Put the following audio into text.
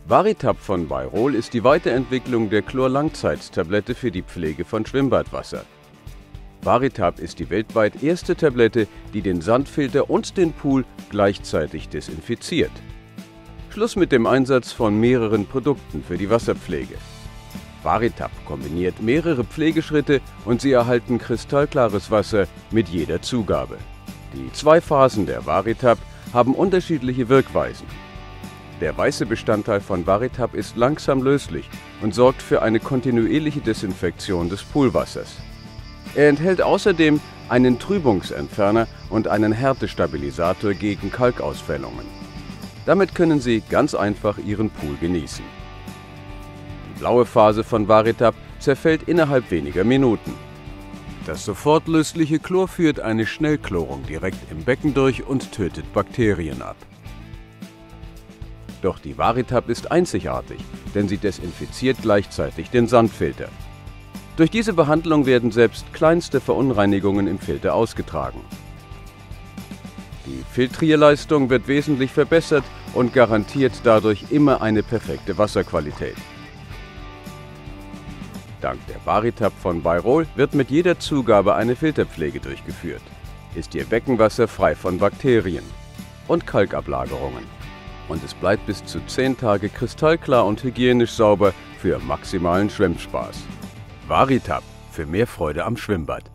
Varitab von Bayrol ist die Weiterentwicklung der Chlor-Langzeit-Tablette für die Pflege von Schwimmbadwasser. Varitab ist die weltweit erste Tablette, die den Sandfilter und den Pool gleichzeitig desinfiziert. Schluss mit dem Einsatz von mehreren Produkten für die Wasserpflege. Varitab kombiniert mehrere Pflegeschritte und Sie erhalten kristallklares Wasser mit jeder Zugabe. Die zwei Phasen der Varitab haben unterschiedliche Wirkweisen. Der weiße Bestandteil von Varitab ist langsam löslich und sorgt für eine kontinuierliche Desinfektion des Poolwassers. Er enthält außerdem einen Trübungsentferner und einen Härtestabilisator gegen Kalkausfällungen. Damit können Sie ganz einfach Ihren Pool genießen. Die blaue Phase von Varitab zerfällt innerhalb weniger Minuten. Das sofort lösliche Chlor führt eine Schnellchlorung direkt im Becken durch und tötet Bakterien ab. Doch die Varitab ist einzigartig, denn sie desinfiziert gleichzeitig den Sandfilter. Durch diese Behandlung werden selbst kleinste Verunreinigungen im Filter ausgetragen. Die Filtrierleistung wird wesentlich verbessert und garantiert dadurch immer eine perfekte Wasserqualität. Dank der Varitab von Bayrol wird mit jeder Zugabe eine Filterpflege durchgeführt. Ist Ihr Beckenwasser frei von Bakterien und Kalkablagerungen. Und es bleibt bis zu 10 Tage kristallklar und hygienisch sauber für maximalen Schwimmspaß. Varitab für mehr Freude am Schwimmbad.